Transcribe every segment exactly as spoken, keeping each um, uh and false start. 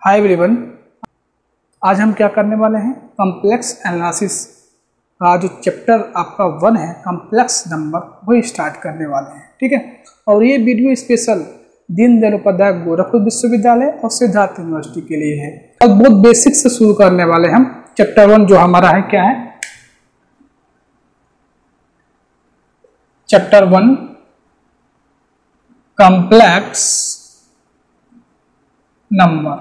Hi everyone, आज हम क्या करने वाले हैं, कॉम्प्लेक्स एनालिसिस का जो चैप्टर आपका वन है कॉम्प्लेक्स नंबर, वही स्टार्ट करने वाले हैं। ठीक है, और ये वीडियो स्पेशल दीनदयाल उपाध्याय गोरखपुर विश्वविद्यालय और सिद्धार्थ यूनिवर्सिटी के लिए है। और बहुत बेसिक से शुरू करने वाले हम। चैप्टर वन जो हमारा है क्या है, चैप्टर वन कॉम्प्लेक्स नंबर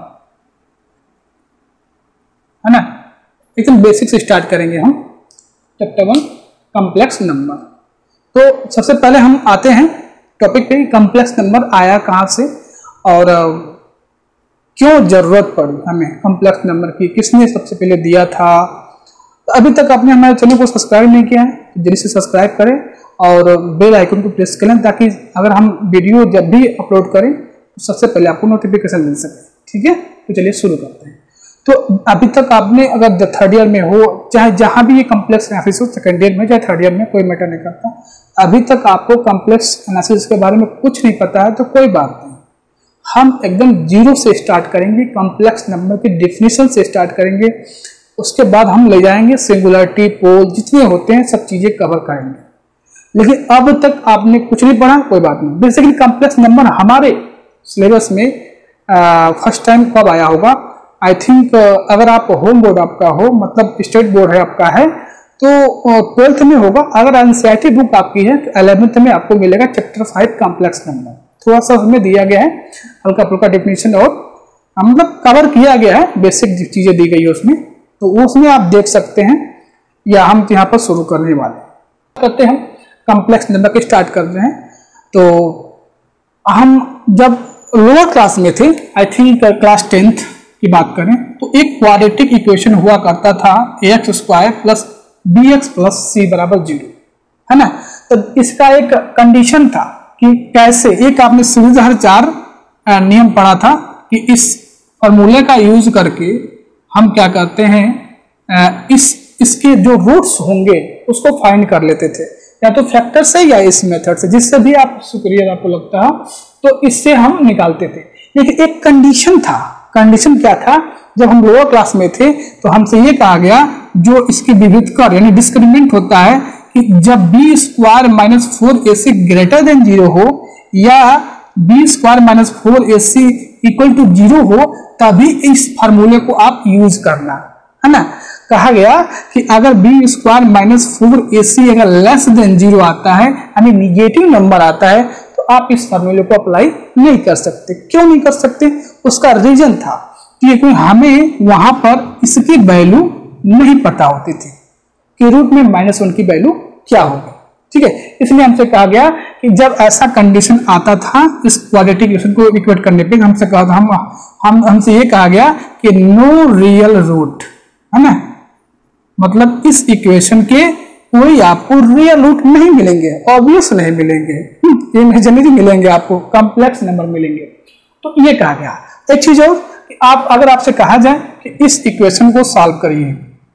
है ना। एकदम बेसिक से स्टार्ट करेंगे हम चैप्टर वन कॉम्प्लेक्स नंबर। तो सबसे पहले हम आते हैं टॉपिक पे, कॉम्प्लेक्स नंबर आया कहाँ से और क्यों जरूरत पड़ी हमें कॉम्प्लेक्स नंबर की, किसने सबसे पहले दिया था। तो अभी तक आपने हमारे चैनल को सब्सक्राइब नहीं किया है तो जल्दी से सब्सक्राइब करें और बेल आइकन को प्रेस करें ताकि अगर हम वीडियो जब भी अपलोड करें तो सबसे पहले आपको नोटिफिकेशन मिल सके। ठीक है, तो चलिए शुरू करते हैं। तो अभी तक आपने अगर थर्ड ईयर में हो, चाहे जहां भी ये कॉम्प्लेक्स एनालिसिस हो, सेकेंड ईयर में चाहे थर्ड ईयर में, कोई मैटर नहीं करता, अभी तक आपको कॉम्प्लेक्स एनालिसिस के बारे में कुछ नहीं पता है तो कोई बात नहीं, हम एकदम जीरो से स्टार्ट करेंगे, कॉम्प्लेक्स नंबर की डिफिनीशन से स्टार्ट करेंगे। उसके बाद हम ले जाएंगे सिंगुलरिटी, पोल, जितने होते हैं सब चीजें कवर करेंगे। लेकिन अब तक आपने कुछ नहीं पढ़ा, कोई बात नहीं। बेसिकली कॉम्प्लेक्स नंबर हमारे सिलेबस में फर्स्ट टाइम कब आया होगा, आई थिंक uh, अगर आप होम बोर्ड आपका हो, मतलब स्टेट बोर्ड है आपका है, तो ट्वेल्थ uh, में होगा। अगर एनसीईआरटी बुक आपकी है तो इलेवेंथ में आपको मिलेगा चैप्टर फाइव कॉम्प्लेक्स नंबर। थोड़ा सा उसमें दिया गया है हल्का फुल्का डेफिनेशन और मतलब कवर किया गया है, बेसिक चीजें दी गई है उसमें, तो उसमें आप देख सकते हैं। या हम यहाँ पर शुरू करने वाले करते हैं कॉम्प्लेक्स नंबर के स्टार्ट करते हैं। तो हम जब लोअर क्लास में थे, आई थिंक क्लास टेंथ की बात करें, तो एक क्वाड्रेटिक इक्वेशन हुआ करता था a x square plus b x plus c बराबर जीरो, है ना। तो इसका एक कंडीशन था कि कैसे, एक आपने श्रीधर चार नियम पढ़ा था कि इस फॉर्मूले का यूज करके हम क्या करते हैं, इस इसके जो रूट्स होंगे उसको फाइंड कर लेते थे, या तो फैक्टर से या इस मेथड से, जिससे भी आप शुक्रिया आपको लगता है, तो इससे हम निकालते थे। लेकिन एक कंडीशन था, कंडीशन क्या था, जब हम लोअर क्लास में थे तो हमसे ये कहा गया, जो इसकी विविधकर यानी डिस्क्रिमिनेंट होता है कि जब b square minus four a c greater than zero हो या b square minus four a c equal to zero हो, तभी इस फार्मूले को आप यूज करना, है ना। कहा गया कि अगर b square minus four a c अगर लेस देन जीरो आता है, यानी निगेटिव नंबर आता है, तो आप इस फार्मूले को अप्लाई नहीं कर सकते। क्यों नहीं कर सकते, उसका रीजन था कि हमें वहां पर इसकी वैल्यू नहीं पता होती थी कि रूट में माइनस वन की वैल्यू क्या होगी। ठीक है, इसलिए हमसे कहा गया कि जब ऐसा कंडीशन आता था इस क्वाड्रेटिक इक्वेशन को इक्वेट करने पे, हमसे कहा था हम हम हमसे ये कहा गया कि नो रियल रूट, है ना, मतलब इस इक्वेशन के कोई आपको रियल रूट नहीं मिलेंगे, ऑब्वियस नहीं मिलेंगे, इमेजिनरी मिलेंगे, आपको कॉम्प्लेक्स नंबर मिलेंगे। तो ये कहा गया। एक चीज और कि आप अगर आपसे कहा जाए कि इस इक्वेशन को सॉल्व करिए,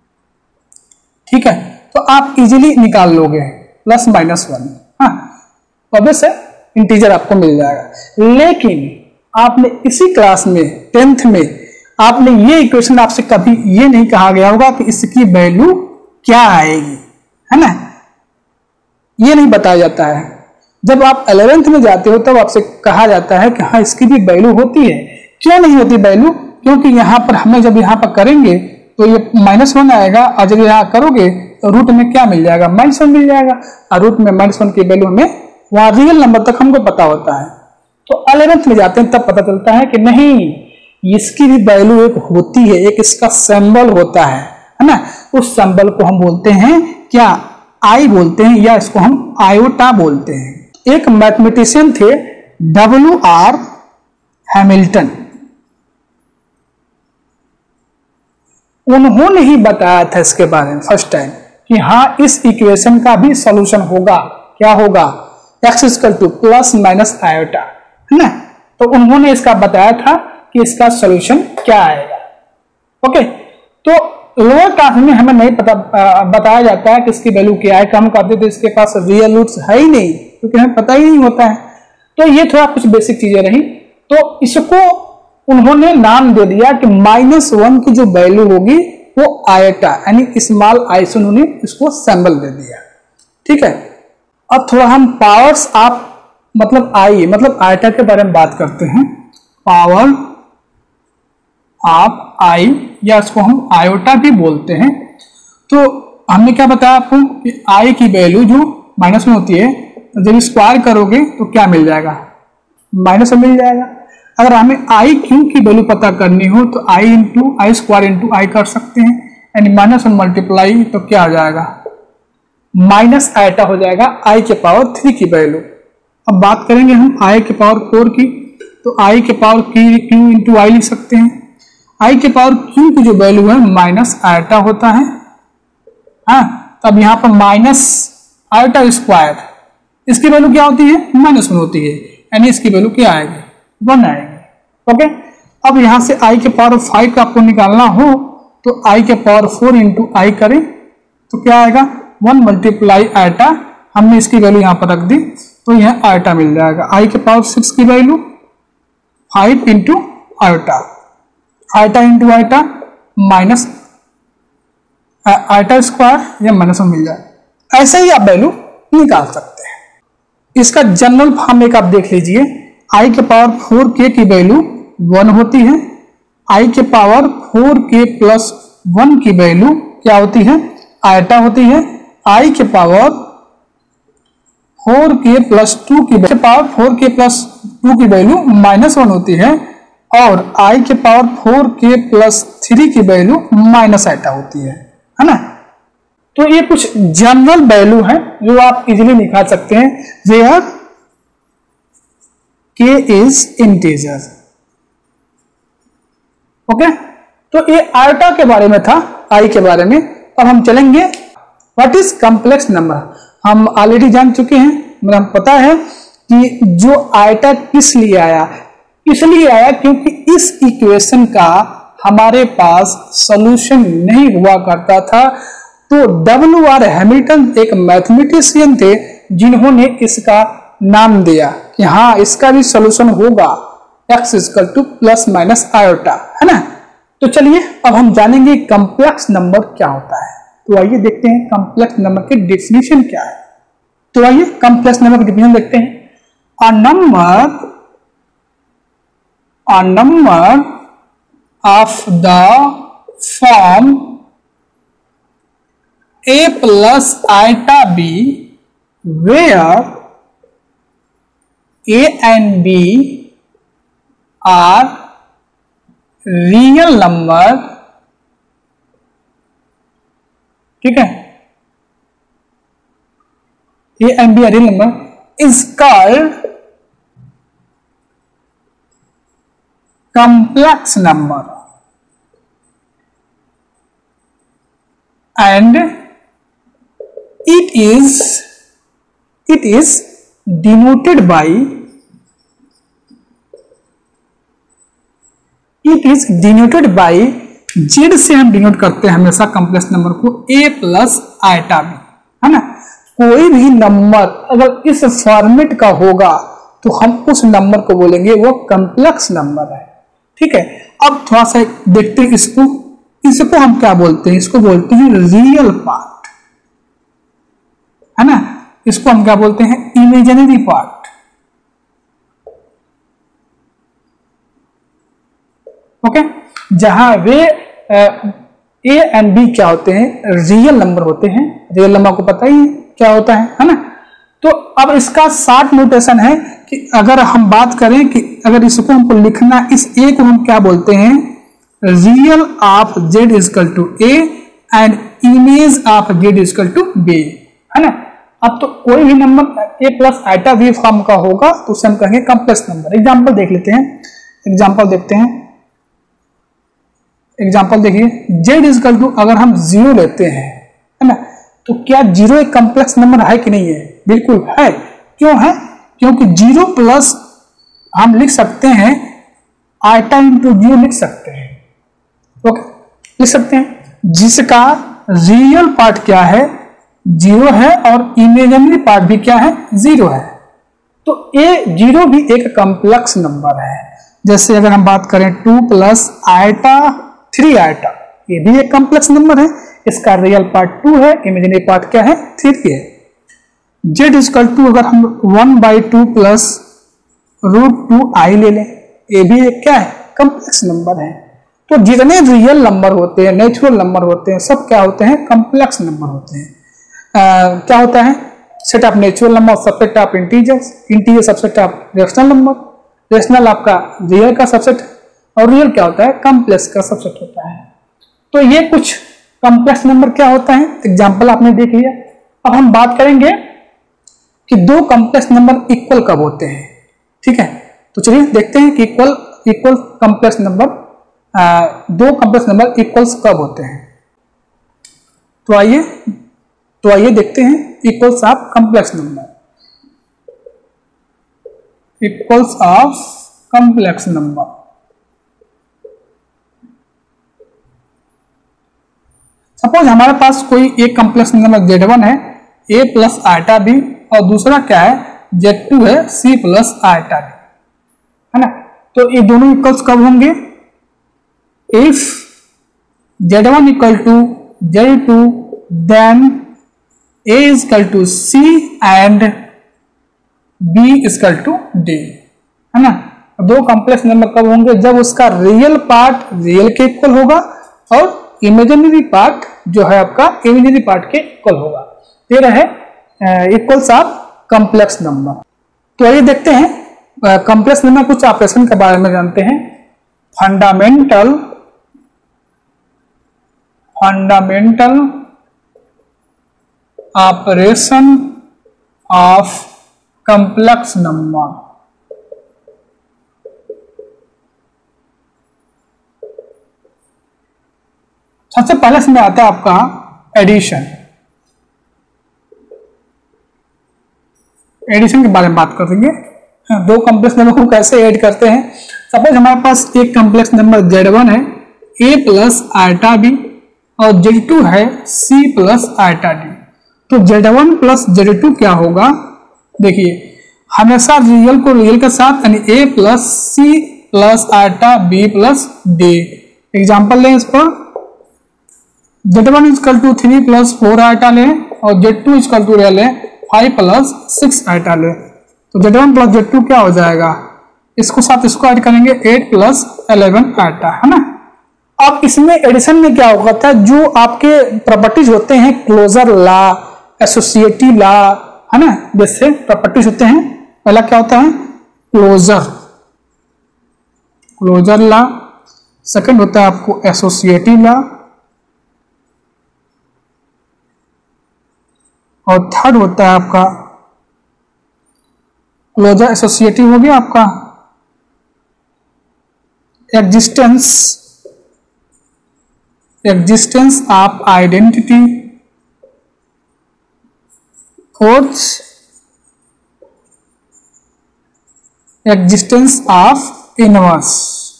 ठीक है, तो आप इजीली निकाल लोगे प्लस माइनस वन, हाँ ऑब्वियस है, इंटीजर आपको मिल जाएगा। लेकिन आपने इसी क्लास में टेंथ में आपने ये इक्वेशन, आपसे कभी ये नहीं कहा गया होगा कि इसकी वैल्यू क्या आएगी, है ना, ये नहीं बताया जाता है। जब आप इलेवेंथ में जाते हो तब आपसे कहा जाता है कि हाँ इसकी भी वैल्यू होती है। क्यों नहीं होती वैल्यू, क्योंकि यहाँ पर हमें जब यहाँ पर करेंगे तो ये माइनस वन आएगा, और जब यहाँ करोगे तो रूट में क्या मिल जाएगा, माइनस वन मिल जाएगा, और रूट में माइनस वन की वैल्यू हमें वहां रियल नंबर तक हमको पता होता है। तो इलेवेंथ में जाते हैं तब पता चलता है कि नहीं, इसकी भी वैल्यू एक होती है, एक इसका सिंबल होता है, है ना। उस सिंबल को हम बोलते हैं क्या, आई बोलते हैं, या इसको हम आयोटा बोलते हैं। एक मैथमेटिशियन थे डब्ल्यू आर हैमिल्टन, उन्होंने ही बताया था इसके बारे में फर्स्ट टाइम कि हाँ इस इक्वेशन का भी सॉल्यूशन होगा, क्या होगा, x equal to plus minus iota, है ना। तो उन्होंने इसका बताया था कि इसका सॉल्यूशन क्या आएगा। ओके, तो लोअर क्लास में हमें नहीं पता बताया जाता है कि इसकी वैल्यू क्या है, हम कहते थे इसके पास रियल रूट्स है ही नहीं, क्योंकि हमें पता ही नहीं होता है। तो ये थोड़ा कुछ बेसिक चीजें रही। तो इसको उन्होंने नाम दे दिया कि माइनस वन की जो वैल्यू होगी वो आयटा यानी स्मॉल आई से उन्होंने इसको सिंबल दे दिया। ठीक है, अब थोड़ा हम पावर्स ऑफ मतलब आई मतलब आयटा के बारे में बात करते हैं। पावर ऑफ आई या इसको हम आयोटा भी बोलते हैं। तो हमने क्या बताया आपको कि आई की वैल्यू जो माइनस में होती है, तो जब स्क्वायर करोगे तो क्या मिल जाएगा, माइनस में मिल जाएगा। अगर हमें आई क्यू की वैल्यू पता करनी हो तो i into i square into i कर सकते हैं, यानी माइनस वन मल्टीप्लाई तो क्या आ जाएगा, माइनस आयटा हो जाएगा आई के पावर थ्री की वैल्यू। अब बात करेंगे हम आई के पावर फोर की, तो आई के पावर क्यू इंटू आई लिख सकते हैं। आई के पावर क्यू की जो वैल्यू है माइनस आयटा होता है। हाँ, तब यहाँ पर माइनस आयटा स्क्वायर, इसकी वैल्यू क्या होती है, माइनस वन होती है, यानी इसकी वैल्यू क्या आएगी, वन आएगी। ओके, अब यहां से आई के पावर फाइव का आपको निकालना हो तो आई के पावर फोर इंटू आई करें तो क्या आएगा, वन मल्टीप्लाई आयटा, हमने इसकी वैल्यू यहां पर रख दी तो यह आयटा मिल जाएगा। आई के पावर सिक्स की value five into iota, iota into iota minus iota square या माइनस में मिल जाए। ऐसे ही आप वैल्यू निकाल सकते हैं। इसका जनरल फॉर्म एक आप देख लीजिए, आई के पावर फोर के की वैल्यू वन होती है, आई के पावर फोर के प्लस वन की वैल्यू क्या होती है, आयटा होती है। आई के पावर फोर के प्लस टू की पावर फोर के प्लस टू की वैल्यू माइनस वन होती है और आई के पावर फोर के प्लस थ्री की वैल्यू माइनस आयटा होती है, है ना। तो ये कुछ जनरल वैल्यू है जो आप इजीली निकाल सकते हैं, वेयर के इज इंटीजर। ओके, तो ये आयटा के बारे में था, आई के बारे में। अब हम चलेंगे व्हाट इज कॉम्प्लेक्स नंबर। हम ऑलरेडी जान चुके हैं, मतलब हम पता है कि जो आयटा किस लिए आया, इसलिए आया क्योंकि इस इक्वेशन का हमारे पास सॉल्यूशन नहीं हुआ करता था। तो डब्ल्यू आर हैमिल्टन एक मैथमेटिशियन थे जिन्होंने इसका नाम दिया कि हाँ इसका भी सॉल्यूशन होगा, x equal to plus minus iota, है ना। तो चलिए अब हम जानेंगे कॉम्प्लेक्स नंबर क्या होता है। तो आइए देखते हैं कॉम्प्लेक्स नंबर की डेफिनेशन क्या है। तो आइए कॉम्प्लेक्स नंबर की डेफिनेशन देखते हैं। A number a number of the form a plus iota b where a and b are real number, ठीक है, a and b are real number is called complex number and it is it is denoted by it is denoted by z से हम denote करते हैं हमेशा complex number को a plus iota में, है ना। कोई भी नंबर अगर इस फॉर्मेट का होगा तो हम उस नंबर को बोलेंगे वो कॉम्प्लेक्स नंबर है, ठीक है। अब थोड़ा सा देखते हैं इसको, इसको हम क्या बोलते हैं, इसको बोलते हैं रियल पार्ट, है ना। इसको हम क्या बोलते हैं, इमेजिनरी पार्ट। ओके, जहां वे ए एंड बी क्या होते हैं, रियल नंबर होते हैं। रियल नंबर को पता ही क्या होता है, है ना। तो अब इसका शॉर्ट नोटेशन है कि अगर हम बात करें कि अगर इसको हमको लिखना, इस ए को हम क्या बोलते हैं, real of z equal to a and image of z equal to b, है ना। अब तो कोई भी number a plus iota b form का होगा तो उसे हम कहेंगे कॉम्प्लेक्स नंबर। एग्जांपल देख लेते हैं, एग्जांपल देखते हैं। एग्जांपल देखिए, जेड इजकल टू अगर हम जीरो लेते हैं, है ना, तो क्या जीरो एक कॉम्प्लेक्स नंबर है कि नहीं है? बिल्कुल है। क्यों है? क्योंकि जीरो प्लस हम लिख सकते हैं आइटा इंटू जीरो लिख सकते हैं, ओके, लिख सकते हैं, जिसका रियल पार्ट क्या है, जीरो है, और इमेजिनरी पार्ट भी क्या है, जीरो है। तो ए जीरो भी एक कॉम्प्लेक्स नंबर है। जैसे अगर हम बात करें two plus iota three iota, ये भी एक कॉम्प्लेक्स नंबर है, इसका रियल पार्ट टू है, इमेजिनरी पार्ट क्या है, थ्री है। जेड इजकल टू अगर हम one by two plus root two i ले लें, ये भी एक क्या है, कॉम्प्लेक्स नंबर है। तो जितने रियल नंबर होते हैं, नेचुरल नंबर होते हैं, सब क्या होते हैं, कॉम्प्लेक्स नंबर होते हैं। आ, क्या होता है, set of natural number, subset of integers, integer subset of rational number, rational आपका रियल का सबसेट, और रियल क्या होता है, कॉम्प्लेक्स का सबसेट होता है। तो ये कुछ कॉम्प्लेक्स नंबर क्या होता है, एग्जाम्पल आपने देख लिया। अब हम बात करेंगे कि दो कॉम्प्लेक्स नंबर इक्वल कब होते हैं, ठीक है। तो चलिए देखते हैं कि इक्वल इक्वल कॉम्प्लेक्स नंबर दो कॉम्प्लेक्स नंबर इक्वल्स कब होते हैं। तो आइए तो आइए देखते हैं equals of complex number, equals of complex number. Suppose हमारे पास कोई एक कॉम्प्लेक्स नंबर जेड वन है ए प्लस आयटा बी, और दूसरा क्या है जेड टू है सी प्लस आयटा बी, है ना। तो ये दोनों इक्वल्स कब होंगे, if z one equal to z two then a equal to c and b equal to d, है ना। दो कॉम्प्लेक्स नंबर कब होंगे, जब उसका रियल पार्ट रियल के इक्वल होगा और इमेजिनरी पार्ट जो है आपका इमेजिनरी पार्ट के इक्वल होगा। ये रहे इक्वल्स ऑफ कॉम्प्लेक्स नंबर। तो आइए देखते हैं कॉम्प्लेक्स नंबर कुछ ऑपरेशन के बारे में जानते हैं। Fundamental fundamental operation of complex number. सबसे पहले इसमें आता है आपका एडिशन। एडिशन के बारे में बात करेंगे, दो कॉम्प्लेक्स नंबर को कैसे ऐड करते हैं। सपोज हमारे पास एक कॉम्प्लेक्स नंबर जेड वन है ए प्लस आयटा बी, और जेड टू है सी प्लस आयटा डी। तो z one plus z two क्या होगा, देखिए हमेशा रियल को रियल के साथ, यानी a plus c plus iota b plus d. Example लें इस पर, z one is equal to three plus four iota लें, और जेड टू इजकल टू लें फाइव प्लस सिक्स आयटा लें। तो z one plus z two क्या हो जाएगा, इसको साथ इसको ऐड करेंगे एट प्लस इलेवन आयटा, है ना। अब इसमें एडिशन में क्या होगा था, जो आपके प्रॉपर्टीज होते हैं क्लोजर लॉ, एसोसिएटिव लॉ, है ना, जैसे प्रॉपर्टीज होते हैं। पहला क्या होता है क्लोजर क्लोजर लॉ, सेकंड होता है आपको एसोसिएटिव लॉ, और थर्ड होता है आपका क्लोजर एसोसिएटिव हो गया आपका existence existence of identity, fourth existence of inverse,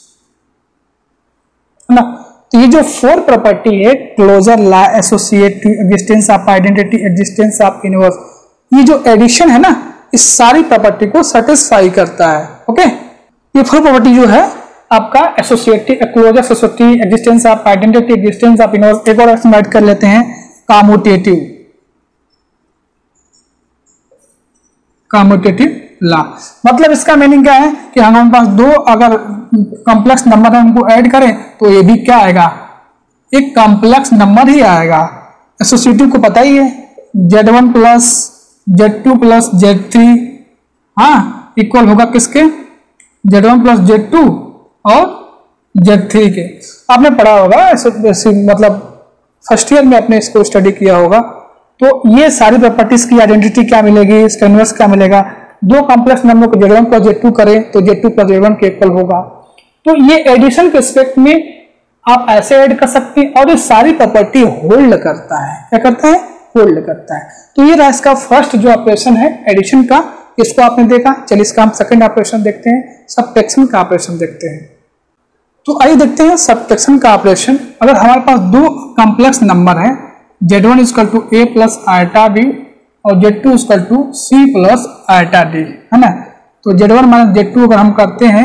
है ना। तो ये जो फोर प्रॉपर्टी है closure law, associative, existence of identity, existence of inverse, ये जो एडिशन है ना, इस सारी प्रॉपर्टी को सेटिस्फाई करता है। ओके, ये फोर प्रॉपर्टी जो है आपका associative, closure, associative, existence of identity, existence of inverse. एक और ऐड कर लेते हैं कम्यूटेटिव कम्यूटेटिव लॉ। मतलब इसका मीनिंग क्या है कि हमारे पास दो अगर कॉम्प्लेक्स नंबर है उनको ऐड करें तो ये भी क्या आएगा, एक कॉम्प्लेक्स नंबर ही आएगा। एसोसिएटिव को पता ही है, z one plus z two plus z three, हाँ, इक्वल होगा किसके, z one plus z two और जेड थ्री के। आपने पढ़ा होगा, मतलब फर्स्ट ईयर में आपने इसको स्टडी किया होगा। तो ये सारी प्रॉपर्टीज की आइडेंटिटी क्या मिलेगी, इसका इनवर्स क्या मिलेगा। दो कॉम्प्लेक्स नंबर को z one plus z two करें तो z two plus z one के इक्वल होगा। तो ये एडिशन के एस्पेक्ट में आप ऐसे ऐड कर सकते हैं, और ये सारी प्रॉपर्टी होल्ड करता है। क्या करता है, होल्ड करता है। तो ये रहा इसका फर्स्ट जो ऑपरेशन है एडिशन का, इसको आपने देखा। चलिए इसका हम सेकंड ऑपरेशन देखते हैं, सबट्रैक्शन का ऑपरेशन देखते हैं। तो आइए देखते हैं सबट्रैक्शन का ऑपरेशन। अगर हमारे पास दो कॉम्प्लेक्स नंबर है, z one equal to a plus iota b और z two equal to c plus iota d, है ना। तो z one minus z two अगर हम करते हैं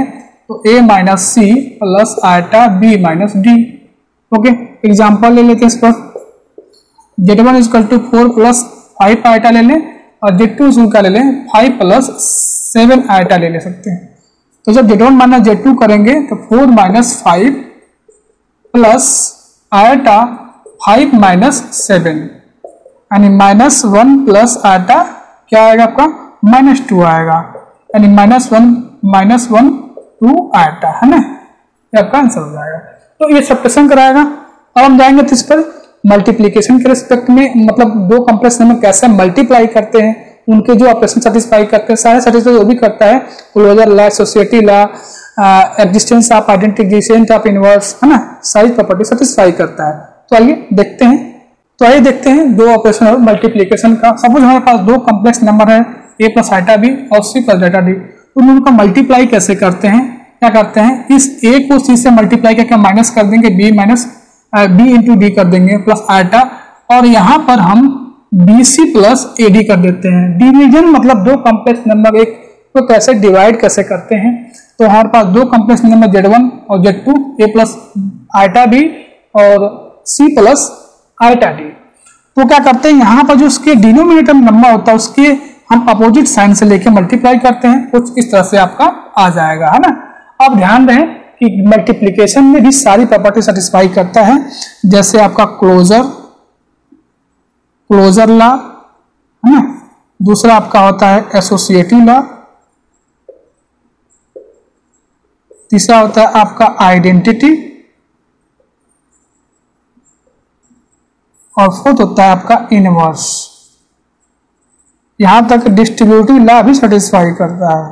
तो a minus c plus iota b minus d. Okay, example ले लेते हैं इस पर। Z one is equal to four plus five iota ले लें और जेड टू इजकल का ले लें फाइव प्लस सेवन आयटा ले ले सकते हैं। तो जब z one minus z two करेंगे तो four minus five plus iota five minus seven, यानी माइनस वन प्लस आयटा क्या आएगा आपका माइनस टू आएगा, यानी minus one minus one two iota, है ना, ये आपका आंसर हो जाएगा। तो ये सब्ट्रैक्शन कराएगा। अब हम जाएंगे तो इस पर मल्टीप्लीकेशन के रिस्पेक्ट में, मतलब दो कॉम्प्लेक्स नंबर कैसे मल्टीप्लाई करते हैं, उनके जो ऑपरेशन सेटिस्फाई करते हैं, सारे सेटिस्फाई वो भी करता है। Closure law, associative law, existence of identity, existence of inverse, है ना, सारी प्रॉपर्टी सेटिस्फाई करता है। तो आइए देखते हैं तो आइए देखते हैं दो ऑपरेशन और मल्टीप्लीकेशन का। सपोज हमारे पास दो कॉम्प्लेक्स नंबर है a प्लस आइटा बी और c प्लस डेटा डी, तो उनका मल्टीप्लाई कैसे करते हैं? क्या करते हैं, इस a को c से मल्टीप्लाई करके माइनस कर देंगे, b minus b into d कर देंगे प्लस आइटा, और यहाँ पर हम bc प्लस ad कर देते हैं। डिवीजन मतलब दो कॉम्प्लेक्स नंबर एक को कैसे डिवाइड कैसे करते हैं। तो हमारे पास दो कॉम्प्लेक्स नंबर जेड वन और z two, a plus iota b और c प्लस आइटा डी। तो क्या करते हैं, यहाँ पर जो उसके डिनोमिनेटर नंबर होता है उसके हम अपोजिट साइन से लेके मल्टीप्लाई करते हैं, कुछ इस तरह से आपका आ जाएगा, है ना। अब ध्यान रहे कि मल्टीप्लिकेशन में भी सारी प्रॉपर्टी सेटिस्फाई करता है, जैसे आपका क्लोजर क्लोजर लॉ, है ना, दूसरा आपका होता है एसोसिएटिव लॉ, तीसरा होता है आपका आइडेंटिटी, और फोर्थ होता है आपका इनवर्स। यहां तक डिस्ट्रीब्यूटिव लॉ भी सेटिस्फाई करता है।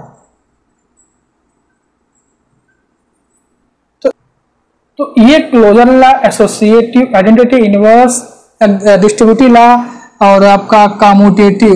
तो तो ये closure law, associative, identity, inverse, distributive law और आपका कम्यूटेटिव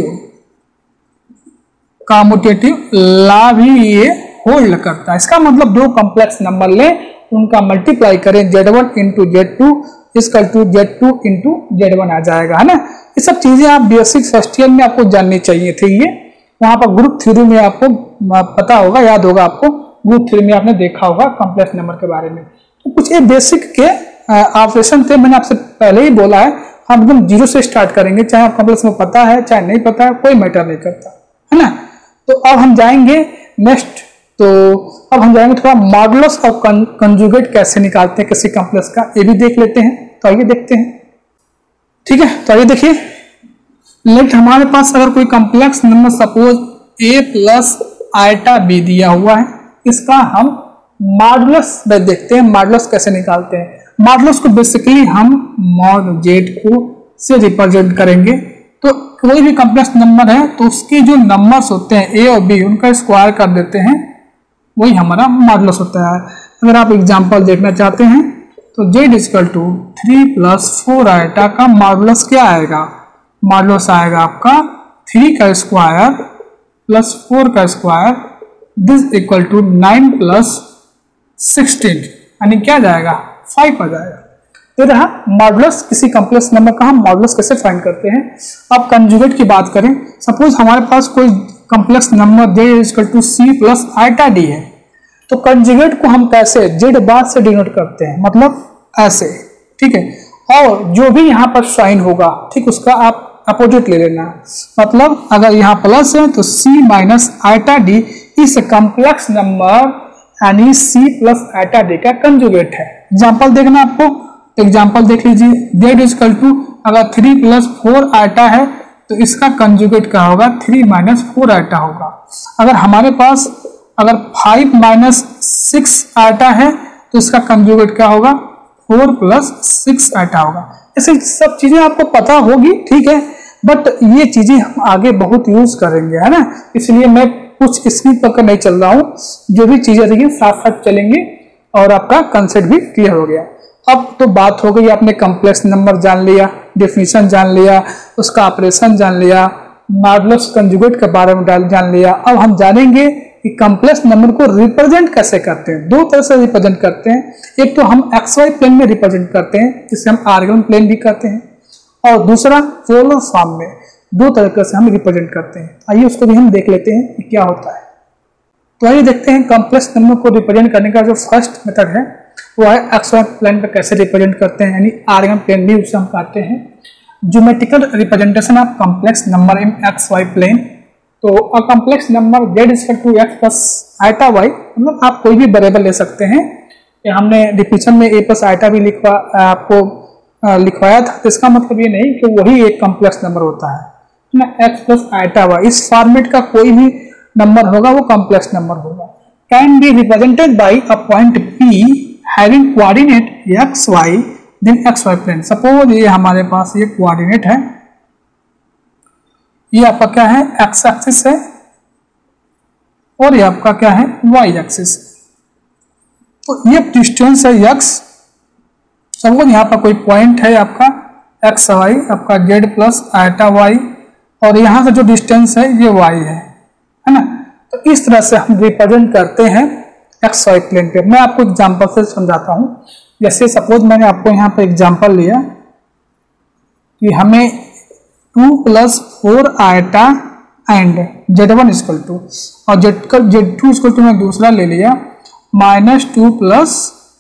कम्यूटेटिव लॉ भी ये होल्ड करता है। इसका मतलब दो कॉम्प्लेक्स नंबर लें, उनका मल्टीप्लाई करें, z one into z two is equal to z two into z one आ जाएगा, है ना। ये सब चीजें आप बेसिक फर्स्ट ईयर में आपको जाननी चाहिए थी। ये वहां पर ग्रुप थ्योरी में आपको पता होगा, याद होगा आपको, ग्रुप थ्योरी में आपने देखा होगा कॉम्प्लेक्स नंबर के बारे में। तो कुछ ये बेसिक के ऑपरेशन थे, मैंने आपसे पहले ही बोला है, हम एकदम जीरो से स्टार्ट करेंगे, चाहे आप कॉम्प्लेक्स में पता है चाहे नहीं पता है, कोई मैटर नहीं करता, है ना। तो अब हम जाएंगे नेक्स्ट, तो अब हम जाएंगे थोड़ा मॉडुलस और कंजुगेट कैसे निकालते हैं किसी कॉम्प्लेक्स का, ये भी देख लेते हैं। तो आइए देखते हैं, ठीक है। तो आइए देखिए, लेट हमारे पास अगर कोई complex number suppose a plus iota b दिया हुआ है, इसका हम मॉडुलस देखते हैं, मॉडुलस कैसे निकालते हैं। मॉडुलस को बेसिकली हम मॉड जेड को से रिप्रेजेंट करेंगे। तो कोई भी कॉम्प्लेक्स नंबर है तो उसके जो नंबर्स होते हैं a और b, उनका स्क्वायर कर देते हैं, वही हमारा मॉडुलस होता है। अगर आप एग्जांपल देखना चाहते हैं तो z equal to three plus four iota का मॉडुलस क्या आएगा, मॉडुलस आएगा आपका थ्री का स्क्वायर प्लस फोर का square, this equal to nine plus sixteen, यानी क्या जाएगा फाइव आ जाएगा। तो रहा मॉडुलस किसी कॉम्प्लेक्स नंबर का हम मॉडुलस कैसे फाइंड करते हैं। अब कंजुगेट की बात करें, सपोज हमारे पास कोई complex number z equal to c plus iota d है, तो कंजुगेट को हम कैसे जेड बार से डिनोट करते हैं, मतलब ऐसे, ठीक है। और जो भी यहाँ पर साइन होगा, ठीक, उसका आप अपोजिट ले लेना, मतलब अगर यहाँ प्लस है तो c माइनस आइटा डी इस कॉम्प्लेक्स नंबर यानी c प्लस आइटा डी का कंजुगेट है। एग्जाम्पल देखना आपको, एग्जाम्पल देख लीजिए, z इक्वल टू अगर थ्री प्लस फोर आइटा है तो इसका कंजुगेट क्या होगा, थ्री माइनस फोर आइटा होगा। अगर हमारे पास अगर फाइव माइनस सिक्स आइटा है तो इसका कंजुगेट क्या होगा, फोर प्लस सिक्स आइटा होगा। ऐसे सब चीजें आपको पता होगी, ठीक है, बट ये चीजें हम आगे बहुत यूज करेंगे, है ना, इसलिए मैं कुछ स्क्रीन पर नहीं चल रहा हूँ, जो भी चीजें रही साथ साथ चलेंगे और आपका कंसेप्ट भी क्लियर हो गया। अब तो बात हो गई, आपने कॉम्प्लेक्स नंबर जान लिया, डेफिनेशन जान लिया, उसका ऑपरेशन जान लिया, मॉडुलस कंजुगेट के बारे में जान लिया। अब हम जानेंगे कि कॉम्प्लेक्स नंबर को रिप्रेजेंट कैसे करते हैं। दो तरह से रिप्रेजेंट करते हैं, एक तो हम एक्स वाई प्लेन में रिप्रेजेंट करते हैं जिसे हम आर्गन प्लेन भी कहते हैं, और दूसरा पोलर फॉर्म में। दो तरीके से हम रिप्रेजेंट करते हैं। आइए उसको भी हम देख लेते हैं कि क्या होता है। तो आइए देखते हैं कॉम्प्लेक्स नंबर को रिप्रेजेंट करने का जो फर्स्ट मेथड है वो है एक्स वाई प्लेन पे कैसे रिप्रेजेंट करते हैं, यानी आर्गन प्लेन भी उसे हम कहते हैं। Geometrical representation of complex number in x y plane. तो a complex number z is equal to x plus iota y, मतलब आप कोई भी वेरिएबल ले सकते हैं। हमने डिफिनेशन में a प्लस आइटा भी लिखवा आपको लिखवाया था, तो इसका मतलब ये नहीं कि वही एक कॉम्प्लेक्स नंबर होता है ना। एक्स प्लस आइटा वाई इस फॉर्मेट का कोई भी नंबर होगा वो कॉम्प्लेक्स नंबर होगा। Can be represented by a point P having coordinate x y then x y plane. Suppose ये हमारे पास ये कोऑर्डिनेट है, ये आपका क्या है एक्स एक्सिस है और ये आपका क्या है वाई एक्सिस। तो ये डिस्टेंस है एक्स, सपोज यहाँ पर कोई पॉइंट है आपका एक्स वाई, आपका जेड प्लस आइटा वाई, और यहाँ से जो डिस्टेंस है ये वाई है, है ना। तो इस तरह से हम रिप्रेजेंट करते हैं एक्स वाई प्लेन पे। मैं आपको एग्जांपल से समझाता हूँ। जैसे सपोज मैंने आपको यहाँ पर एग्जांपल लिया कि हमें two plus four iota and z one equal to, और जेड का जेड टू इक्वल टू मैं दूसरा ले लिया minus two plus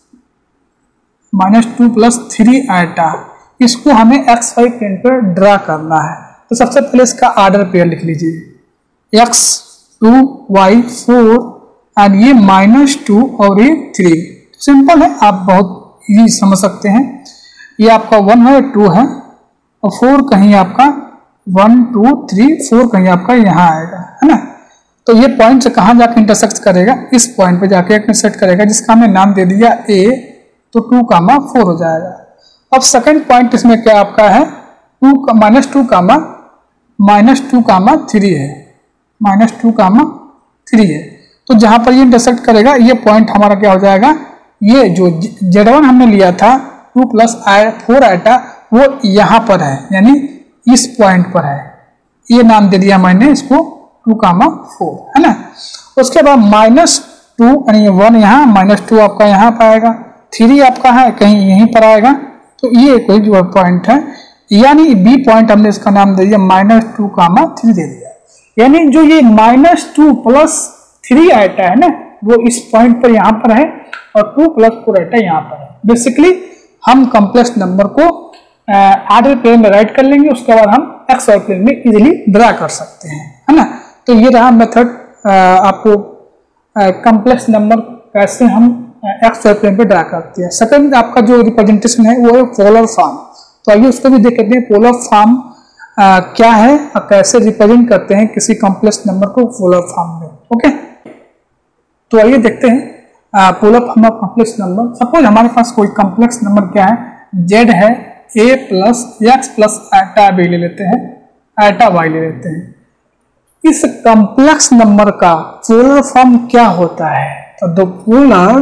minus two plus three iota. इसको हमें एक्स वाई प्लेन पर ड्रा करना है। तो सबसे पहले इसका ऑर्डर पेयर लिख लीजिए, x two y four and ये माइनस टू और ये थ्री। सिंपल है, आप बहुत इजी समझ सकते हैं। ये आपका वन है, टू है, और फोर कहीं आपका वन टू थ्री फोर कहीं आपका यहाँ आएगा, है ना। तो ये पॉइंट से कहाँ जाके इंटरसेक्ट करेगा, इस पॉइंट पे जाके इंटरसेक्ट करेगा, जिसका हमने नाम दे दिया ए। तो टू कामा फोर हो जाएगा। अब सेकंड पॉइंट इसमें क्या आपका है, two minus two comma minus two comma three है, माइनस टू कामा थ्री है। तो जहां पर ये इंटरसेक्ट करेगा ये पॉइंट हमारा क्या हो जाएगा, ये जो जेड वन हमने लिया था two plus i four iota वो यहाँ पर है, यानी इस पॉइंट पर है। ये नाम दे दिया मैंने इसको टू कामा फोर, है ना। उसके बाद माइनस टू यानी वन यहाँ, माइनस टू आपका यहाँ पर आएगा, थ्री आपका है कहीं यहीं पर आएगा। तो ये कोई जो पॉइंट है, यानी बी पॉइंट हमने इसका नाम दे दिया माइनस टू कामा थ्री दे दिया। यानी जो ये minus two plus three iota है ना, वो इस पॉइंट पर यहाँ पर है, और टू प्लस फोर आइटा यहाँ पर है। बेसिकली हम कॉम्प्लेक्स नंबर को आर्डर प्लेन में राइट कर लेंगे, उसके बाद हम एक्स वाई प्लेन में इजीली ड्रा कर सकते हैं, है ना। तो ये रहा मेथड आपको कॉम्प्लेक्स नंबर कैसे हम एक्स वाई प्लेन पे ड्रा करते हैं। सेकंड आपका जो रिप्रेजेंटेशन है वो है पोलर फॉर्म। तो आइए उसको भी देख लेते हैं, पोलर फॉर्म क्या है और कैसे रिप्रेजेंट करते हैं किसी कॉम्प्लेक्स नंबर को पोलर फॉर्म में। ओके, तो आइए देखते हैं polar form of complex number. Suppose हमारे पास कोई कॉम्प्लेक्स नंबर क्या है, जेड है, a plus x plus iota b ले लेते हैं, आइटा वाई ले लेते हैं। इस कॉम्प्लेक्स नंबर का पोलर फॉर्म क्या होता है, तो the polar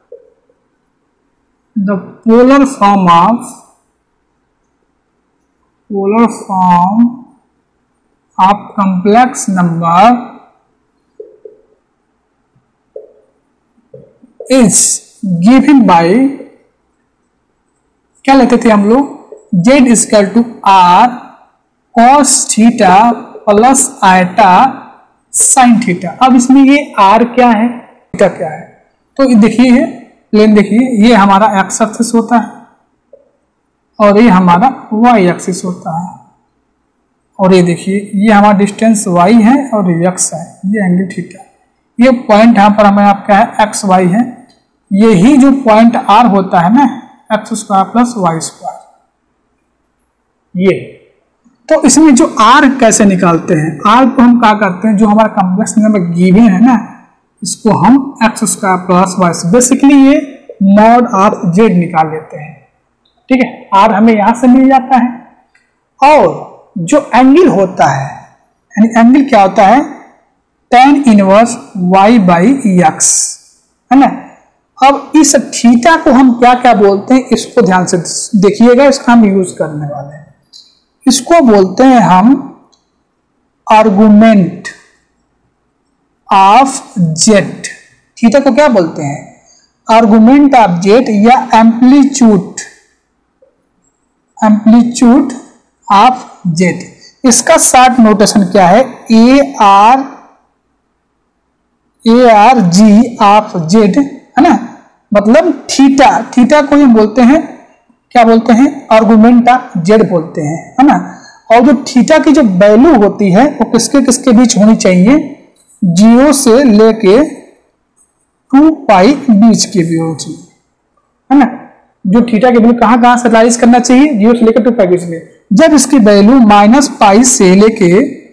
the polar form of polar form of complex number is given by, क्या लेते थे हम लोग, z equal to r cos theta plus iota sine theta. अब इसमें ये आर क्या है, थीटा क्या है, तो देखिए प्लेन देखिए, ये हमारा एक्स एक्सिस होता है और ये हमारा वाई एक्सिस होता है, और ये देखिए ये हमारा डिस्टेंस वाई है और ये एक्स है, ये एंगल थीटा। ये पॉइंट यहाँ पर हमें आपका है एक्स वाई है, यही जो पॉइंट आर होता है ना, x square plus y square. ये तो इसमें जो आर कैसे निकालते हैं, आर को हम क्या करते हैं, जो हमारा कॉम्प्लेक्स नंबर गिवन है ना, इसको हम x square plus y, basically ये मॉड ऑफ जेड निकाल लेते हैं। ठीक है, आर हमें यहां से मिल जाता है। और जो एंगल होता है, यानी एंगल क्या होता है, tan inverse y by x, है ना। अब इस थीटा को हम क्या क्या बोलते हैं, इसको ध्यान से देखिएगा, इसका हम यूज करने वाले हैं। इसको बोलते हैं हम आर्गुमेंट ऑफ जेड। थीटा को क्या बोलते हैं, आर्गुमेंट ऑफ जेड या एम्पलीट्यूड एम्पलीट्यूड ऑफ जेड। इसका शॉर्ट नोटेशन क्या है, a r a r g of z, है ना, मतलब थीटा, थीटा को हम बोलते हैं क्या बोलते हैं, आर्गुमेंट ऑफ जेड बोलते हैं, है ना। और जो थीटा की जो वैल्यू होती है वो किसके किसके बीच होनी चाहिए, जीरो से लेके टू पाई बीच के भी होनी चाहिए, है ना। जो थीटा की वैल्यू कहाँ कहाँ से राइज करना चाहिए, जीरो से लेकर टू पाई बीच में। जब इसकी वैल्यू माइनस पाई से लेके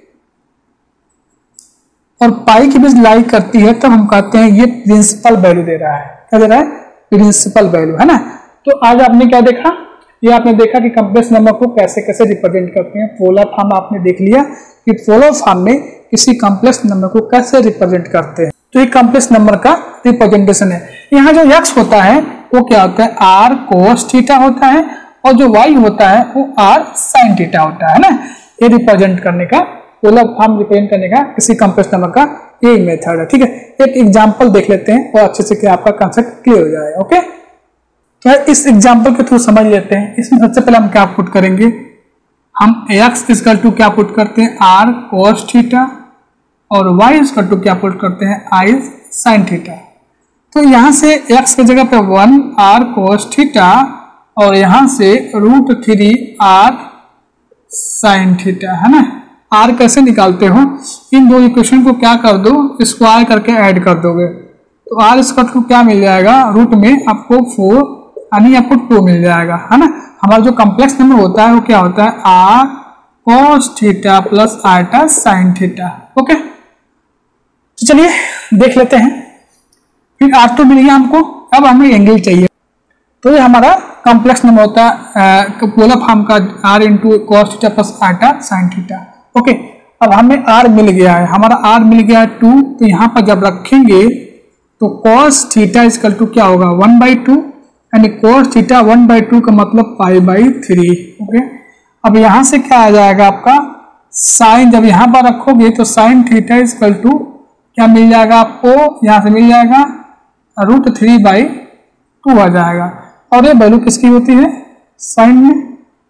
और पाई के बीच लाई करती है तब हम कहते हैं ये प्रिंसिपल वैल्यू दे रहा है। क्या दे रहा है, प्रिंसिपल वैल्यू, है ना। तो आज आपने क्या देखा, ये आपने देखा कि कॉम्प्लेक्स नंबर को कैसे कैसे रिप्रेजेंट करते हैं। पोलर फॉर्म आपने देख लिया कि पोलर फॉर्म में किसी कॉम्प्लेक्स नंबर को कैसे रिप्रेजेंट करते हैं। तो ये कॉम्प्लेक्स नंबर का रिप्रेजेंटेशन है। यहाँ जो x होता है वो क्या होता है, आर कोस थीटा होता है, और जो y होता है वो आर साइन थीटा होता है ना। ये रिप्रेजेंट करने का, पोलर फॉर्म रिप्रेजेंट करने का किसी कॉम्प्लेक्स नंबर का यही मेथड है। ठीक है, एक एग्जांपल देख लेते हैं और अच्छे से क्या आपका कंसेप्ट क्लियर हो जाएगा। ओके, तो इस एग्जांपल के थ्रू समझ लेते हैं। इसमें सबसे पहले हम क्या पुट करेंगे, हम x इक्वल टू क्या पुट करते हैं, r cos थीटा, और y इक्वल टू क्या पुट करते हैं, i sin थीटा। तो यहाँ से x की जगह पे वन r cos थीटा और यहाँ से root three r sin theta, है ना। r कैसे निकालते हो, इन दो इक्वेशन को क्या कर दो, स्क्वायर करके ऐड कर दोगे तो r इक्वल टू क्या मिल जाएगा, रूट में आपको फोर यानी आपको टू मिल जाएगा, है ना। हमारा जो कॉम्प्लेक्स नंबर होता है वो क्या होता है, r cos theta plus iota sin theta. Okay, तो चलिए देख लेते हैं। फिर आर टू मिल गया हमको, अब हमें एंगल चाहिए। तो ये हमारा कॉम्प्लेक्स नंबर होता है पोलर फॉर्म का, r into cos theta plus iota sine theta. Okay, अब हमें r मिल गया है, हमारा r मिल गया है टू, तो यहाँ पर जब रखेंगे तो कॉस थीटा इक्वल टू क्या होगा, वन बाई टू, यानी cos theta one by two का मतलब पाई बाई थ्री। ओके, अब यहाँ से क्या आ जाएगा आपका साइन, जब यहाँ पर रखोगे तो साइन थीटा इक्वल टू क्या मिल जाएगा आपको, यहाँ से मिल जाएगा रूट थ्री बाई टू आ जाएगा। और ये वैल्यू किसकी होती है, साइन में,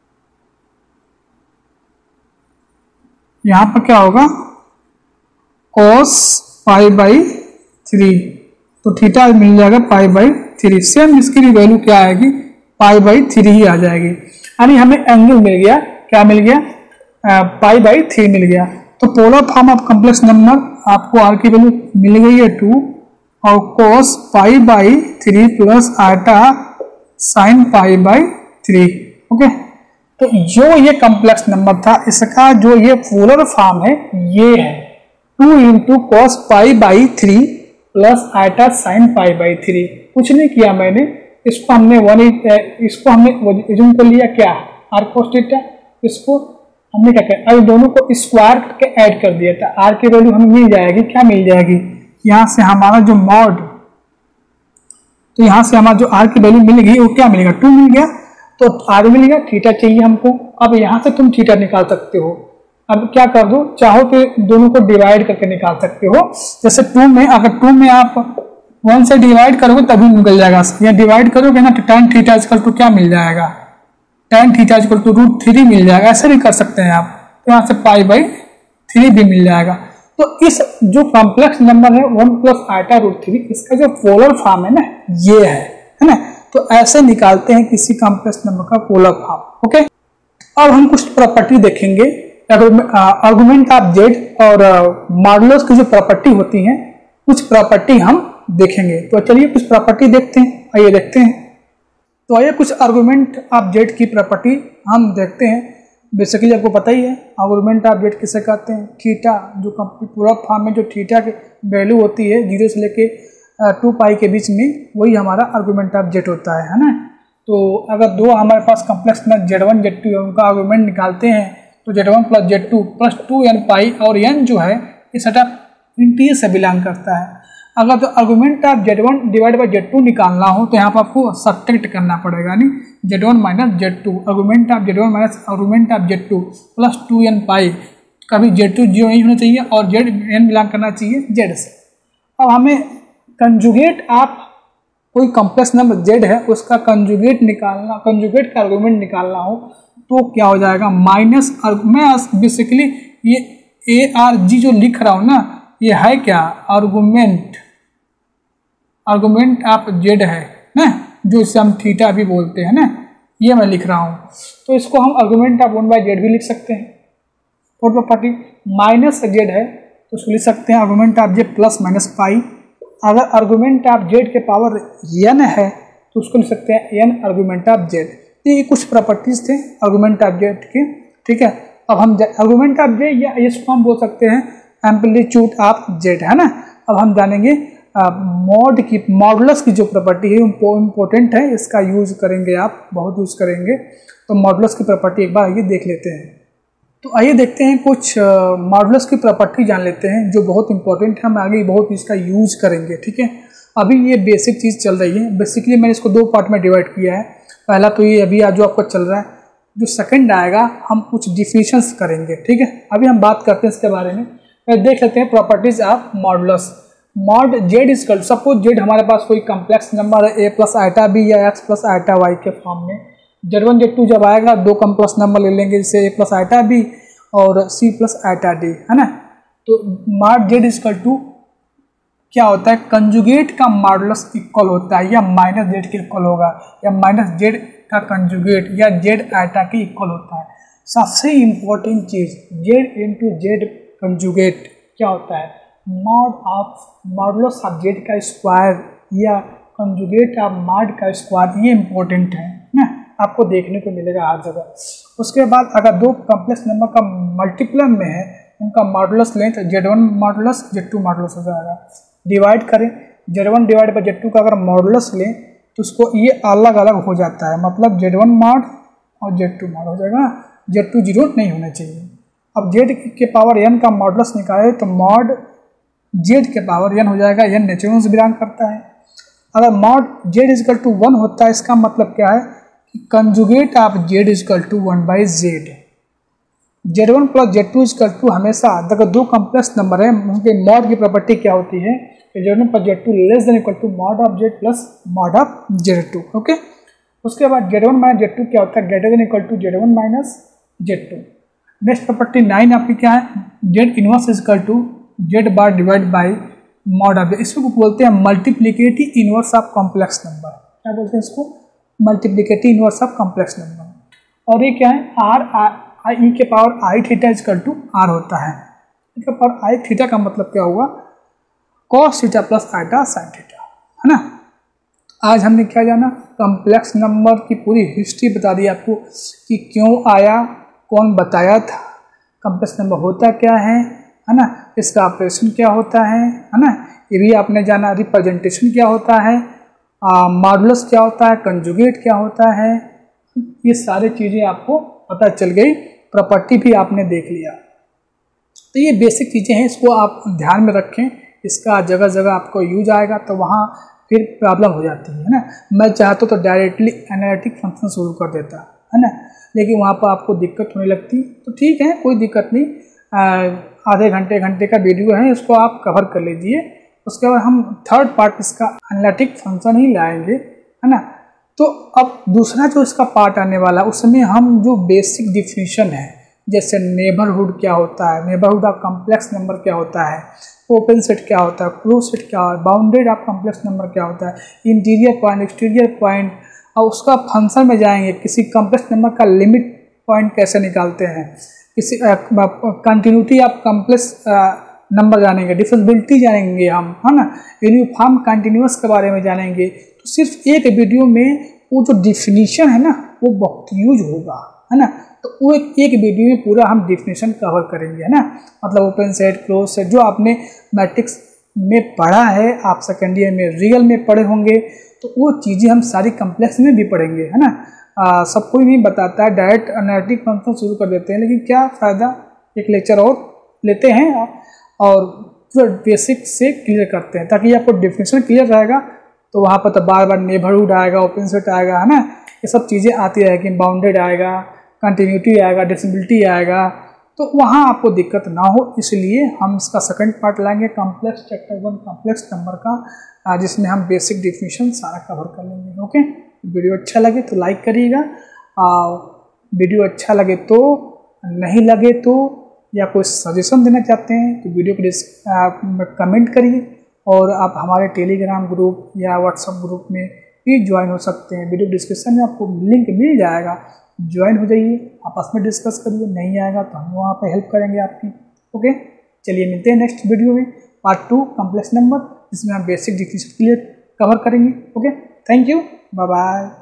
यहाँ पर क्या होगा cos पाई बाई थ्री, तो थीटा मिल जाएगा पाई बाई थ्री। सेम इसकी भी वैल्यू क्या आएगी, पाई बाई थ्री ही आ जाएगी। यानी हमें एंगल मिल गया, क्या मिल गया, पाई बाई थ्री मिल गया। तो polar form of complex number आपको आर की वैल्यू मिल गई है टू, और cos pi by three plus iota sine pi by three. Okay, तो जो ये कॉम्प्लेक्स नंबर था इसका जो ये पोलर फॉर्म है ये है two into cos pi by three plus iota sine pi by three. कुछ नहीं किया मैंने, इसको हमने वन इसको हमने एज्यूम कर लिया क्या, आर cos थीटा, इसको हमने क्या किया, अब दोनों को स्क्वायर करके ऐड कर दिया था। आर की वैल्यू हमें मिल जाएगी, क्या मिल जाएगी, यहाँ से हमारा जो मॉड, तो यहाँ से हमारा जो आर की वैल्यू मिल गई वो क्या मिलेगा, टू मिल गया, तो आर मिल गया, थीटा चाहिए हमको। अब यहाँ से तुम थीटा निकाल सकते हो। अब क्या कर दो, चाहो तो दोनों को डिवाइड करके निकाल सकते हो। जैसे टू में, अगर टू में आप वन से डिवाइड करोगे तभी निकल जाएगा, या डिवाइड करोगे ना तो टेन थीटा इक्वल टू क्या मिल जाएगा, tan theta equal to root three मिल जाएगा। ऐसे भी कर सकते हैं आप, तो यहाँ से पाई बाई थ्री भी मिल जाएगा। तो इस जो कॉम्प्लेक्स नंबर है one plus iota root three, इसका जो पोलर फॉर्म है ना ये है, है ना। तो ऐसे निकालते हैं किसी कॉम्प्लेक्स नंबर का पोलर फॉर्म। ओके, अब हम कुछ प्रॉपर्टी देखेंगे, आर्गुमेंट ऑफ जेड और मॉडुलस की जो प्रॉपर्टी होती है, कुछ प्रॉपर्टी हम देखेंगे। तो चलिए कुछ प्रॉपर्टी देखते हैं, आइए देखते हैं। तो आइए कुछ आर्गुमेंट ऑफ जेड की प्रॉपर्टी हम देखते हैं। बेसिकली आपको पता ही है आर्गुमेंट ऑफ जेड किसे कहते हैं, थीटा, जो पूरा फॉर्म में जो थीटा की वैल्यू होती है जीरो से लेके टू पाई के बीच में, वही हमारा आर्गुमेंट ऑफ जेड होता है, है ना। तो अगर दो हमारे पास complex number z one z two है, उनका आर्गुमेंट निकालते हैं तो z one plus z two plus two n pi, और एन जो है ये सेटअप इंटीजर से बिलोंग करता है। अगर तो argument of z one divide by z two निकालना हो तो यहाँ पर आपको सब्ट्रैक्ट करना पड़ेगा, यानी z one minus z two, argument of z one minus argument of z two plus two n pi. कभी जेड टू जीरो नहीं होना चाहिए और जेड एन बिलोंग करना चाहिए जेड से। अब हमें कंजुगेट ऑफ कोई कॉम्प्लेक्स नंबर जेड है उसका कंजुगेट निकालना, कंजुगेट का आर्गुमेंट निकालना हो तो क्या हो जाएगा, माइनस, मैं बेसिकली ये ए आर जी जो लिख रहा हूँ ना, ये है क्या, आर्गुमेंट, आर्गुमेंट ऑफ जेड है ना, जो इसे हम थीटा भी बोलते हैं ना, ये मैं लिख रहा हूँ। तो इसको हम argument of one by z भी लिख सकते हैं। फोर्थ प्रॉपर्टी माइनस जेड है तो उसको लिख सकते हैं argument of z plus minus pi. अगर आर्गुमेंट ऑफ जेड के पावर एन है तो उसको लिख सकते हैं एन आर्गुमेंट ऑफ जेड। ये कुछ प्रॉपर्टीज थे आर्गुमेंट ऑफ जेड के, ठीक है। अब हम आर्गुमेंट ऑफ जेड या इसको हम बोल सकते हैं एम्पलीट्यूड ऑफ जेड, है ना। अब हम जानेंगे मॉड की, मॉडुलस की जो प्रॉपर्टी है इम्पोर्टेंट है, इसका यूज करेंगे, आप बहुत यूज करेंगे। तो मॉडुलस की प्रॉपर्टी एक बार आइए देख लेते हैं। तो आइए देखते हैं कुछ मॉडुलस की प्रॉपर्टी जान लेते हैं जो बहुत इंपॉर्टेंट है, हम आगे बहुत इसका यूज करेंगे, ठीक है। अभी ये बेसिक चीज़ चल रही है। बेसिकली मैंने इसको दो पार्ट में डिवाइड किया है। पहला तो ये अभी आज जो आपको चल रहा है, जो सेकंड आएगा हम कुछ डिफिनेशंस करेंगे, ठीक है। अभी हम बात करते हैं इसके बारे में। देख लेते हैं properties of modulus. Mod z is equal, suppose z हमारे पास कोई कम्प्लेक्स नंबर है, ए प्लस आइटा बी या एक्स प्लस आइटा वाई के फॉर्म में। जेड वन जेड टू जब आएगा दो कम्प्लेक्स नंबर ले लेंगे, जैसे ए प्लस आइटा बी और सी प्लस आइटा डी, है ना। तो mod z is equal to क्या होता है, कंजुगेट का मॉडुलस इक्वल होता है या माइनस जेड के इक्वल होगा, या माइनस जेड का कंजुगेट या जेड आइटा के इक्वल होता है। सबसे इम्पोर्टेंट चीज जेड इंटू जेड कंजुगेट क्या होता है, mod of modulus of z का स्क्वायर या कंजुगेट ऑफ मॉड का स्क्वायर, ये इंपॉर्टेंट है ना, आपको देखने को मिलेगा हर जगह। उसके बाद अगर दो कॉम्प्लेक्स नंबर का मल्टीप्लम में है, उनका मॉडुलस लें तो z one modulus z two modulus हो जाएगा। डिवाइड करें, z one divide by z two का अगर मॉडुलस लें तो उसको ये अलग अलग हो जाता है, मतलब जेड वन मॉड और जेड टू मॉड हो जाएगा, जेड टू जीरो नहीं होना चाहिए। अब जेड के पावर एन का मॉडुलस निकाले तो मॉड जेड के पावर एन हो जाएगा, एन नेचुरल से बिलोंग करता है। अगर mod z equal to one होता है, इसका मतलब क्या है कि conjugate of z equal to one by z. Z one plus z two equal to हमेशा अगर दो कॉम्प्लेक्स नंबर है उनके मॉड की प्रॉपर्टी क्या होती है, z one plus z two less than equal to mod of z plus mod of z two, okay. उसके बाद z one minus z two क्या होता है, greater than equal to z one minus z two. Next property nine आपकी क्या है, z inverse equal to z bar divide by mod of z. इसको बोलते हैं multiplicative inverse of complex number, क्या बोलते हैं इसको, multiplicative inverse of complex number. और ये क्या है, आर आई ई के power i theta equal to r होता है। ई के पावर आई थीटा का मतलब क्या हुआ, cos theta plus iota sine theta, है ना। आज हमने क्या जाना, कॉम्प्लेक्स नंबर की पूरी हिस्ट्री बता दी आपको कि क्यों आया, कौन बताया था, कॉम्प्लेक्स नंबर होता क्या है, है ना, इसका ऑपरेशन क्या होता है, है ना, ये भी आपने जाना। रिप्रेजेंटेशन क्या होता है, मॉडुलस क्या होता है, कंजुगेट क्या होता है, ये सारी चीज़ें आपको पता चल गई। प्रॉपर्टी भी आपने देख लिया। तो ये बेसिक चीज़ें हैं, इसको आप ध्यान में रखें, इसका जगह जगह आपको यूज आएगा तो वहाँ फिर प्रॉब्लम हो जाती है ना। मैं चाहता तो डायरेक्टली एनालिटिक फंक्शन शुरू कर देता, है ना, लेकिन वहाँ पर आपको दिक्कत होने लगती। तो ठीक है, कोई दिक्कत नहीं, आधे घंटे घंटे का वीडियो है, इसको आप कवर कर लीजिए। उसके बाद हम थर्ड पार्ट इसका एनालिटिक फंक्शन ही लाएंगे, है ना। तो अब दूसरा जो इसका पार्ट आने वाला, उसमें हम जो बेसिक डिफिनीशन है, जैसे नेबरहुड क्या होता है, नेबरहुड ऑफ कॉम्प्लेक्स नंबर क्या होता है, ओपन सेट क्या होता है, क्लोज सेट क्या होता है, बाउंडेड ऑफ कॉम्प्लेक्स नंबर क्या होता है, इंटीरियर पॉइंट एक्सटीरियर पॉइंट, और उसका फंक्शन में जाएंगे, किसी कॉम्प्लेक्स नंबर का लिमिट पॉइंट कैसे निकालते हैं, किसी कंटिन्यूटी ऑफ कॉम्प्लेक्स नंबर जानेंगे, डिफरेंशिएबिलिटी जानेंगे हम, है ना, यूनिफॉर्म कंटिन्यूअस के बारे में जानेंगे। तो सिर्फ एक वीडियो में वो जो डिफिनीशन है ना वो बहुत यूज होगा, है ना। तो वो एक, एक वीडियो में पूरा हम डिफिनीशन कवर करेंगे, है ना। मतलब ओपन सेट, क्लोज सेट, जो आपने मैट्रिक्स में पढ़ा है, आप सेकेंड ईयर में रियल में पढ़े होंगे, तो वो चीज़ें हम सारी कम्प्लेक्स में भी पढ़ेंगे, है ना। आ, सब कोई नहीं बताता है, डायरेक्ट एनालिटिक फंक्शन शुरू कर देते हैं, लेकिन क्या फ़ायदा, एक लेक्चर और लेते हैं और पूरा बेसिक से क्लियर करते हैं, ताकि आपको डिफिनेशन क्लियर रहेगा। तो वहाँ पर तो बार बार नेबरहुड आएगा, ओपन सेट आएगा, है ना, ये सब चीज़ें आती रहेगी, बाउंडेड आएगा, कंटिन्यूटी आएगा, डिफरेंशिएबिलिटी आएगा, तो वहाँ आपको दिक्कत ना हो, इसलिए हम इसका सेकंड पार्ट लाएंगे, complex chapter one complex number का, जिसमें हम बेसिक डिफिनीशन सारा कवर कर लेंगे, ओके। वीडियो अच्छा लगे तो लाइक करिएगा, वीडियो अच्छा लगे तो, नहीं लगे तो या कोई सजेशन देना चाहते हैं तो वीडियो को कमेंट करिए, और आप हमारे टेलीग्राम ग्रुप या व्हाट्सएप ग्रुप में भी ज्वाइन हो सकते हैं। वीडियो डिस्क्रिप्शन में आपको लिंक मिल जाएगा, ज्वाइन हो जाइए, आपस में डिस्कस करिए। नहीं आएगा तो हम वहाँ पे हेल्प करेंगे आपकी। ओके, चलिए मिलते हैं नेक्स्ट वीडियो में, पार्ट टू कॉम्प्लेक्स नंबर, जिसमें हम बेसिक डिफिनेशन क्लियर कवर करेंगे। Okay, thank you, bye bye.